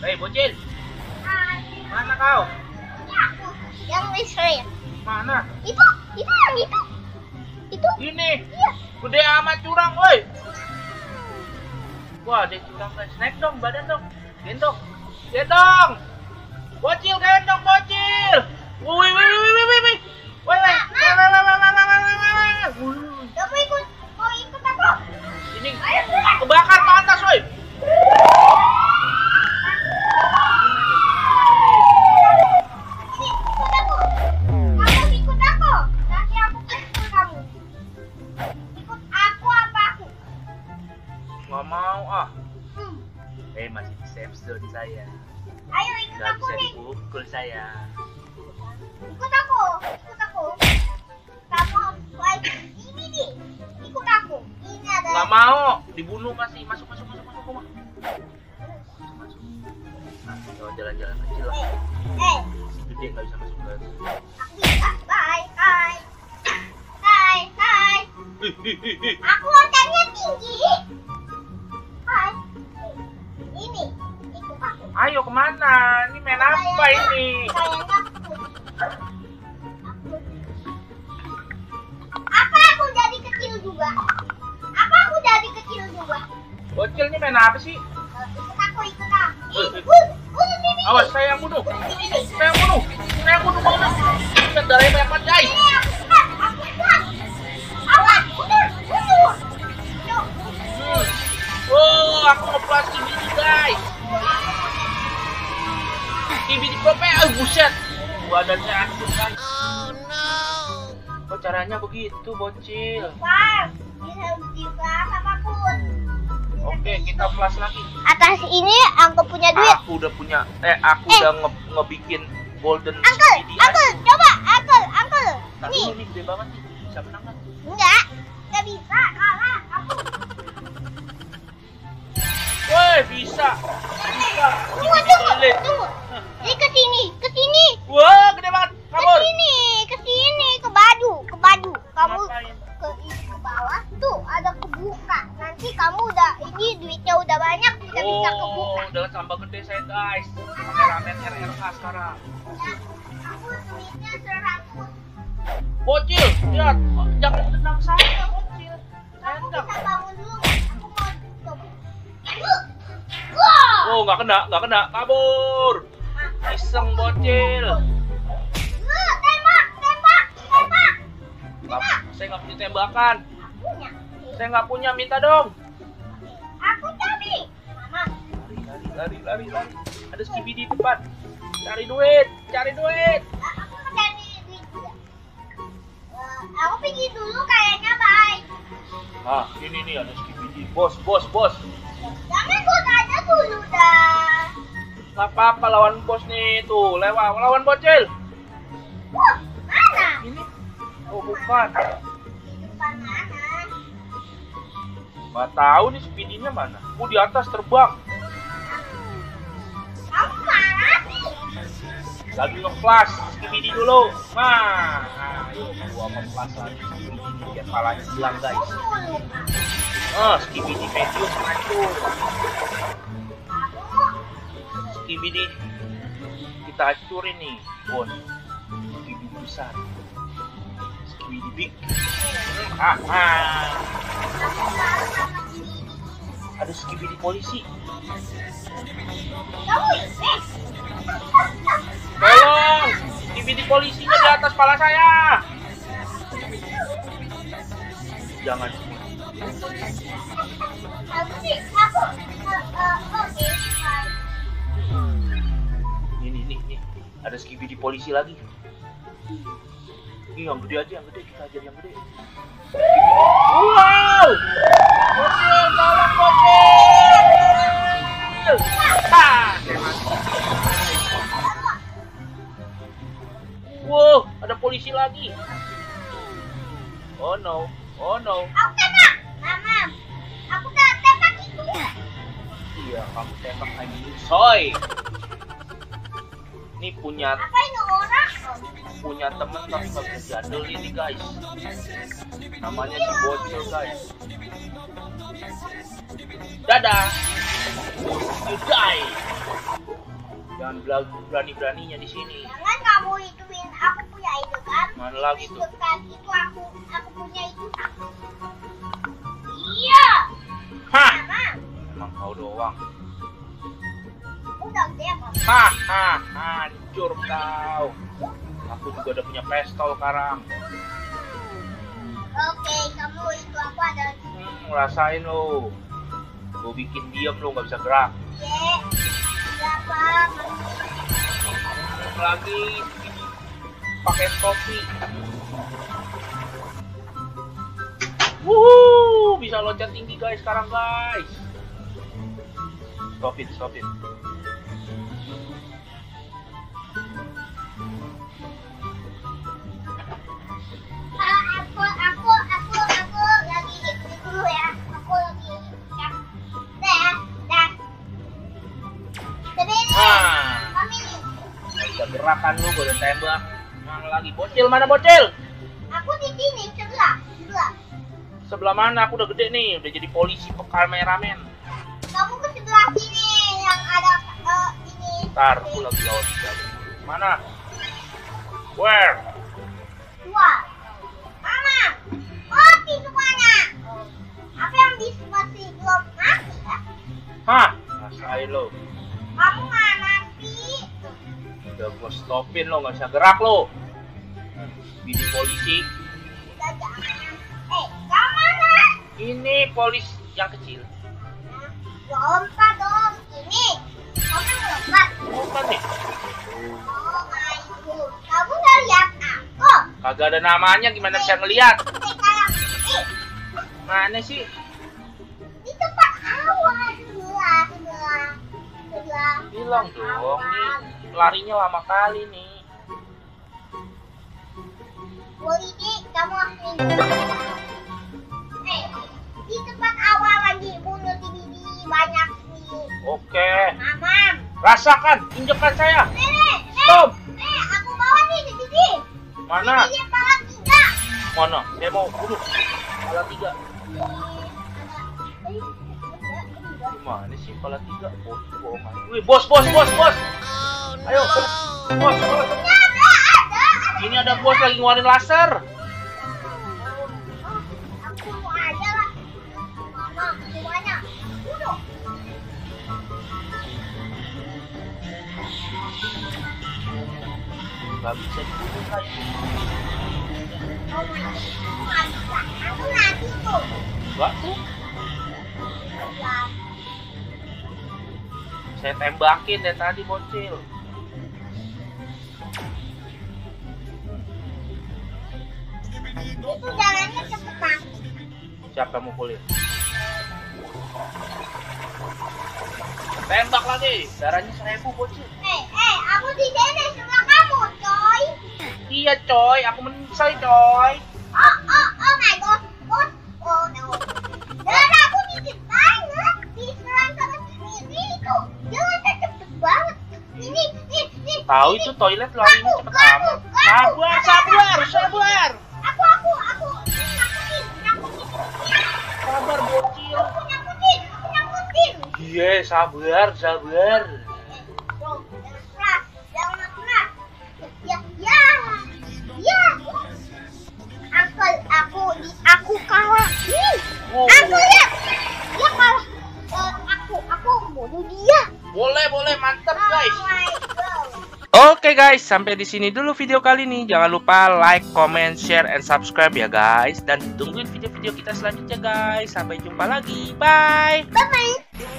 Hei, bocil. Hai. Mana kau? Ini aku yang Israel. Mana? Itu yang itu. Itu. Ini. Iya. Gede amat curang, woi. Wah, dia curang guys. Naik dong, badan dong. Gendong. Gendong. Bocil, gendong bocil. Woi, woi, woi, woi, woi. Woi, woi. Kamu mau ikut aku? Ini kebakar ke atas, woi. Gak mau ah. Masih di safe zone saya. Ayo ikut Gak aku bisa nih. dipukul saya. Ikut aku. Kamu ini nih. Ikut aku. Ini adalah. Gak mau, dibunuh masih. Masuk. Masuk. Nah, jalan-jalan kecil lah. Si gede gak bisa masuk guys. Aku bisa. Bye. Aku loncatnya tinggi. Hai. Ini. Ikut aku. Ayo kemana? Ini main apa ini? Apa aku jadi kecil juga? Bocil ini main apa sih? Ikut aku. Bunuh ini. Awas, saya yang bunuh. Saya yang bunuh. Lihat darahnya banyak banget guys. Ini aku pegang. Awas, bunuh. Oh, aku ngeplas ini guys. Ini di propel, buset. Badannya hancur guys. Oh no. Kok caranya begitu, bocil? Bang, bisa dibahas apapun. Oke, kita flash lagi. Atas ini aku punya duit. Aku udah punya, udah ngebikin golden Uncle, coba, Uncle. Tapi Nih, ini gede banget nih, bisa menang kan? nggak bisa, kalah. Aku. Woi, bisa. Tunggu. Ini ke sini. Wah, gede banget. Kabur. Ke sini, ke baju. Kamu Ngapain? ke bawah tuh ada kebuka. Nanti kamu udah duitnya udah banyak, kita bisa kebuka. Udah tambah gede saya guys. Pakai ramen RRH sekarang. Aku duitnya 100. Bocil, lihat, jangan tendang saya, bocil. Kamu Tendang. bisa bangun dulu. Aku mau coba. Wah. Oh, nggak kena, kabur. Iseng bocil. Tembak. Saya nggak punya tembakan. Punya. Saya nggak punya, minta dong. Aku cari. Mama. Lari. Ada Skibi di depan. Cari duit. Aku cari duit juga. Aku pergi dulu kayaknya baik. Ah, ini nih ada Skibi di. Bos. Jangan ikut aja dulu dah. Nggak apa-apa lawan bos nih tuh. Lawan bocil. Wah, mana? Ini. Oh, bukan. Di depan mana? Nggak tahu nih speedinya mana. Oh, di atas terbang. Kamu mana sih? Lagi nge-flash Skibidi dulu. Nah, ayo gua nge-flash lagi Skibidi biar palanya hilang guys. Skibidi medium hancur. Skibidi kita hancurin nih, bos. Skibidi besar. Skibidi big. Ada Skibidi polisi. Tolong, Skibidi polisinya di atas kepala saya. Jangan. Ini. Ada Skibidi polisi lagi. Ini yang gede aja, kita ajar yang gede. Wow! Bocil, tolong bocil! Wow, ada polisi lagi. Oh no. Aku tembak, Mama. Aku tembak itu. Iya, kamu tembak lagi, soy. Ini punya Apa ini orang? temen tapi nggak bisa jadul ini guys. Namanya si Bocil guys. Dadah. You die. Jangan berani-beraninya di sini. Jangan kamu ituin aku punya itu kan? Mana lagi tuh? Kan itu aku punya itu. Iya. Hah? Mama. Emang kau doang. Udah gede apa? Hancur kau. Aku juga udah punya pistol sekarang. Oke, kamu itu aku ada. Rasain lo. Gue bikin diam lo, nggak bisa gerak. Siapa? Lagi pakai topi. Wuhu, bisa loncat tinggi guys sekarang guys. Stop it. Aku lagi itu dulu ya. Aku lagi ya. Dah. Tapi ini, kami nih. Bisa gerakan lu, gue udah tembak. Mana lagi bocil? Mana bocil? Aku di sini sebelah. Sebelah mana? Aku udah gede nih, udah jadi polisi kameramen. Kamu ke sebelah sini yang ada ini. Ntar, aku lagi lawan siapa? Mana? Where? Dua. Mama. Mati semuanya. Apa yang masih belum mati ya? Hah? Rasain lo. Kamu nggak mati. Udah gue stopin lo, nggak bisa gerak lo. Bini polisi. Udah jangan. Kamu mana? Ini polis yang kecil. Lompat dong. Ini. Kamu lompat. Bukan nih. Oh my god. Kamu nggak lihat aku? Kagak ada namanya, gimana bisa ngeliat? Sekarang ini. Mana sih? Di tempat awal sebelah. Bilang dong, nih larinya lama kali nih. Polisi, kamu langsung di tempat awal lagi bunuh bibi banyak nih. Oke. Mama. Rasakan, injekkan saya. Stop. Aku bawa nih di sini. Mana? Ini kepala 3. Mana? Saya mau bunuh. Kepala 3. Gimana sih kepala 3? Bohongan. Wih, bos. Ayo, bos. Ini ada bos lagi ngeluarin laser. Aku mau aja lah. Mama, semuanya. Bunuh. Gak bisa dibunuh kan? Aku nanti tuh. Enggak tuh. Saya tembakin dari tadi bocil. Itu jalannya cepet banget. Siapa yang mukulin? Tembak lagi. Darahnya 1000 bocil. Aku di sini sebelah kamu, coy. Iya coy, aku menyesal coy. Oh my god, bos. Oh no. Darah aku dikit banget. Diserang sama sendiri tuh. Jalannya cepet banget. Ini. Tahu itu toilet larinya cepet amat. Sabar. Aku nyakutin. Sabar bocil. Aku nyakutin. Iya, sabar. Dong, jangan keras. Ya. Aku kalah. Oh. Aku lihat. Dia kalah. Aku bunuh dia. Boleh, mantap guys. Oh my god. Oke guys, sampai di sini dulu video kali ini. Jangan lupa like, comment, share, and subscribe ya guys. Dan tungguin video-video kita selanjutnya guys. Sampai jumpa lagi. Bye. Bye-bye.